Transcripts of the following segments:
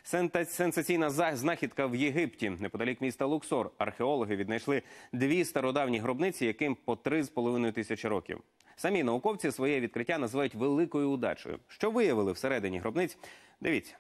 Сенсаційна знахідка в Єгипті. Неподалік міста Луксор археологи віднайшли 2 стародавні гробниці, яким по 3,5 тисячі років. Самі науковці своє відкриття називають великою удачею. Що виявили всередині гробниць? Дивіться.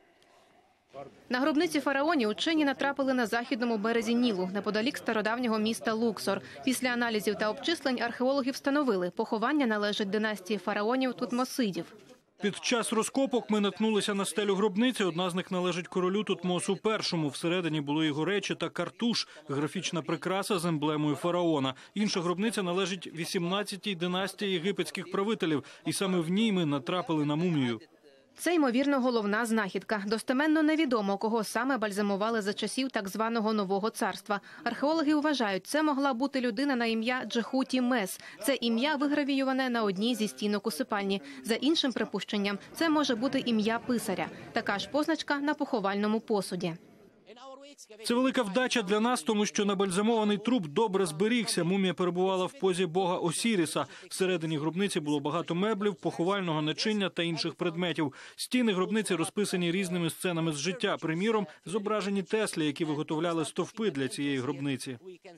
На гробниці фараонів учені натрапили на західному березі Нілу, неподалік стародавнього міста Луксор. Після аналізів та обчислень археологи встановили, поховання належить династії фараонів Тутмосидів. Під час розкопок ми наткнулися на стелю гробниці. Одна з них належить королю Тутмосу І. Всередині були його речі та картуш – графічна прикраса з емблемою фараона. Інша гробниця належить 18-й династії єгипетських правителів. І саме в ній ми натрапили на мумію. Це, ймовірно, головна знахідка. Достеменно невідомо, кого саме бальзамували за часів так званого Нового царства. Археологи вважають, це могла бути людина на ім'я Джехуті Мес. Це ім'я вигравіюване на одній зі стінок усипальні. За іншим припущенням, це може бути ім'я писаря. Така ж позначка на поховальному посуді. Це велика вдача для нас, тому що набальзамований труп добре зберігся. Мумія перебувала в позі бога Осіріса. Всередині гробниці було багато меблів, поховального начиння та інших предметів. Стіни гробниці розписані різними сценами з життя. Приміром, зображені Теслі, які виготовляли стовпи для цієї гробниці.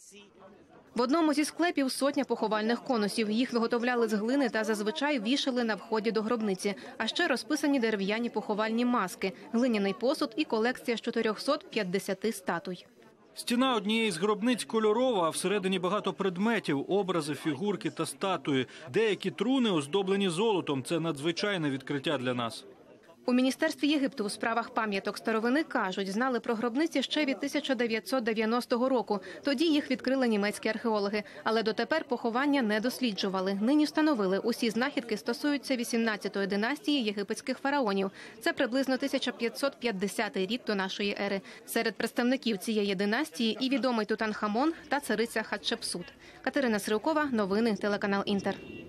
В одному зі склепів сотня поховальних конусів. Їх виготовляли з глини та зазвичай вішали на вході до гробниці. А ще розписані дерев'яні поховальні маски, глиняний посуд і колекція з 450 статуй. Стіна однієї з гробниць кольорова, а всередині багато предметів – образи, фігурки та статуї. Деякі труни оздоблені золотом. Це надзвичайне відкриття для нас. У Міністерстві Єгипту у справах пам'яток старовини кажуть, знали про гробниці ще від 1990 року. Тоді їх відкрили німецькі археологи. Але дотепер поховання не досліджували. Нині встановили, усі знахідки стосуються 18-ї династії єгипетських фараонів. Це приблизно 1550 рік до нашої ери. Серед представників цієї династії і відомий Тутанхамон та цариця Хатшепсут. Катерина Сривкова, новини, телеканал Інтер.